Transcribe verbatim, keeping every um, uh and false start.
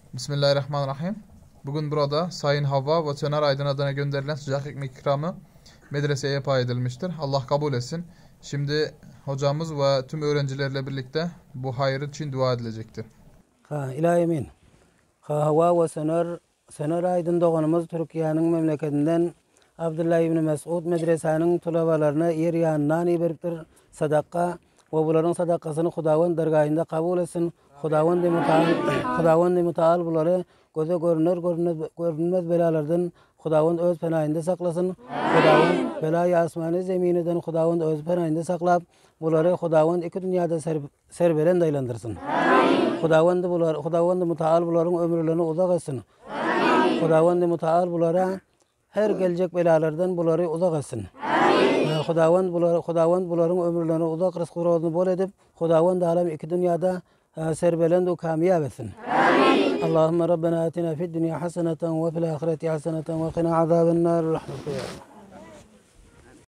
Bismillahirrahmanirrahim. Bugün burada Sayın Havva ve Söner Aydın adına gönderilen sıcak ekmek ikramı medreseye pay edilmiştir. Allah kabul etsin. Şimdi hocamız ve tüm öğrencilerle birlikte bu hayır için dua edilecektir. Ha, ilahimin. Ha, Havva ve Söner, Söner Aydın doğanımız Türkiye'nin memleketinden Abdullah ibn Mesud medresenin tulabalarına yer yanından iberiptir sadaka ve bunların sadakasını Hudavand dergahında kabul etsin. Hudavand mutaal, Hudavand mutaal bunları göze görünür görünmez belalardan Hudavand öz penayında saklasın. Hudavand belayı asmanı zeminiden Hudavand öz penayında saklap bunları Hudavand iki dünyada ser, serberen daylandırsın. Hudavand bunlar Hudavand mutaal bunların ömürlerini uzak etsin. Hudavand mutaal bunlara her gelecek belalardan bunları uzak etsin. Hudavand bunlar Hudavand bunların ömürlerini uzak rızkını bol edip Hudavand alem iki dünyada serbelend ve kamiyab etsin. Allahümme Rabbena atina fid dünya haseneten ve fil ahireti haseneten ve qina azaben nar.